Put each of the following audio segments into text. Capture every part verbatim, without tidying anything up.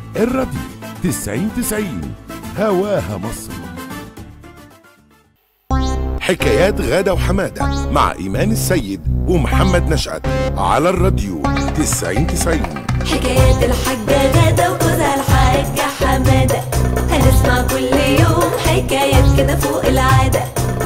الراديو تسعين تسعين هواها مصر. حكايات غادة وحمادة مع إيمان السيد ومحمد نشأت على الراديو تسعين تسعين. حكايات الحاجة غادة وجوزها الحاجة حمادة، هنسمع كل يوم حكايات كده فوق العادة.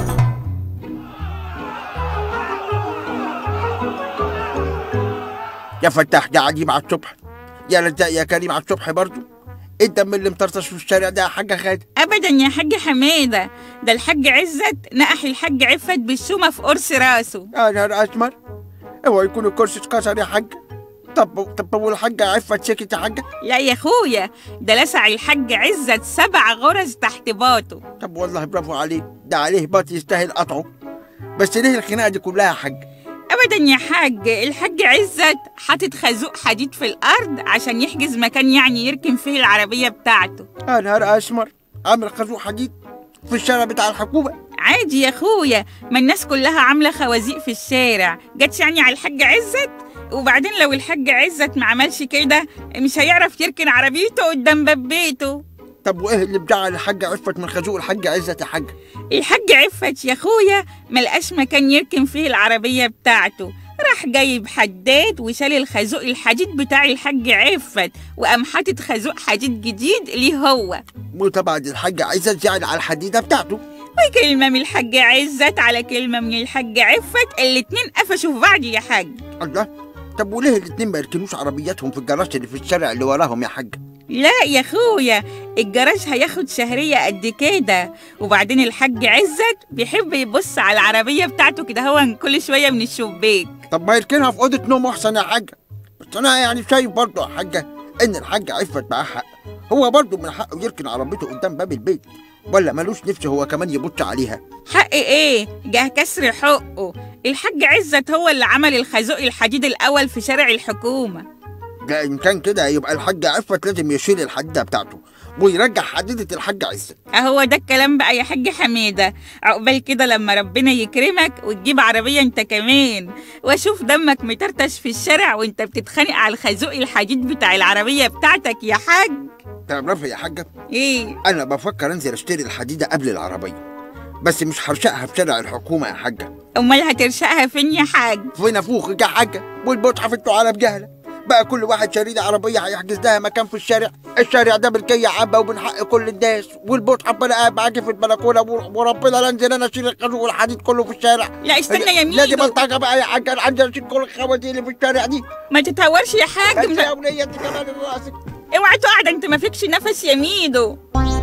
يا فتاح ده عجيب على الصبح، يا رزاق يا كريم على الصبح برضو. ايه الدم اللي مطرطش في الشارع ده يا حاجة غادة؟ ابدا يا حاج حماده، ده الحاج عزت نقح الحاج عفت بالشومه في قرص راسه. يا نهار اسمر، اوعى يكون الكرسي اتكسر يا حاج. طب طب والحاجة عفت سكت يا حاجة؟ لا يا اخويا، ده لسع الحاج عزت سبع غرز تحت باطه. طب والله برافو عليه، ده عليه باط يستاهل قطعه. بس ليه الخناقة دي كلها يا حاج؟ ابدا يا حاج، الحاج عزت حاطط خازوق حديد في الارض عشان يحجز مكان يعني يركن فيه العربيه بتاعته. يا نهار اسمر، عامل خازوق حديد في الشارع بتاع الحكومة؟ عادي يا اخويا، ما الناس كلها عامله خوازيق في الشارع، جاتش يعني على الحاج عزت؟ وبعدين لو الحاج عزت ما عملش كده مش هيعرف يركن عربيته قدام باب بيته. طب وايه اللي بجعل الحاج عفت من خازوق الحاج عزت يا حاج؟ الحاج عفت يا اخويا ملقاش مكان يركن فيه العربيه بتاعته، راح جايب حداد وشال الخازوق الحديد بتاع الحاج عفت وقام حاطط خازوق حديد جديد ليه هو. وطبعا الحاج عزت زعل على الحديده بتاعته، وكلمه من الحاج عزت على كلمه من الحاج عفت، الاتنين قفشوا في بعض يا حاج. الله، طب وليه الاتنين ما يركنوش عربياتهم في الجراج اللي في الشارع اللي وراهم يا حاج؟ لا يا اخويا، الجراج هياخد شهرية قد كده، وبعدين الحاج عزت بيحب يبص على العربية بتاعته كده هو كل شوية من الشباك. طب ما يركنها في أوضة نوم أحسن يا حاجة. بس أنا يعني شايف برضه يا حاجة إن الحاج عفت معاه حق، هو برضه من حقه يركن عربيته قدام باب البيت، ولا ملوش نفس هو كمان يبص عليها؟ حق إيه؟ جه كسر حقه، الحاج عزت هو اللي عمل الخازوق الحديد الأول في شارع الحكومة. ده إن كان كده يبقى الحاج عفت لازم يشيل الحديدة بتاعته ويرجع حديدة الحاج عزت. اهو ده الكلام بقى يا حاج حميدة، عقبال كده لما ربنا يكرمك وتجيب عربية انت كمان، واشوف دمك مطرطش في الشارع وانت بتتخانق على الخازوق الحديد بتاع العربية بتاعتك يا حاج. تعرفي يا حاجة، ايه؟ أنا بفكر أنزل أشتري الحديدة قبل العربية، بس مش هرشقها في شارع الحكومة يا حاجة. امال هترشقها فين يا حاج؟ في نافوخك يا حاجة، والبطحة في على بجهلة. بقى كل واحد شاري عربية هيحجز لها مكان في الشارع، الشارع ده ملكية عامة ومن حق كل الناس، والبوت حابة انا قاعد معاكي في البلكونة وربنا لا انزل انا اشيل الخازوق والحديد كله في الشارع. لا استنى يا ميدو، لازم الطاقة بقى يا حاج، انا عندي اشيل كل الخواتيم اللي في الشارع دي. ما تتهورش يا حاج، انت يا ولية انت كمان راسك. اوعى تقع، ده انت ما فيكش نفس يا ميدو.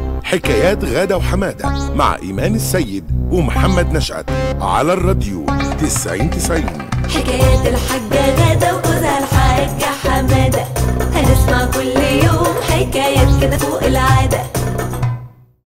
حكايات غادة وحمادة مع إيمان السيد ومحمد نشأت على الراديو تسعين تسعين. حكايات الحاجة غادة وجوزها الحاجة حمادة.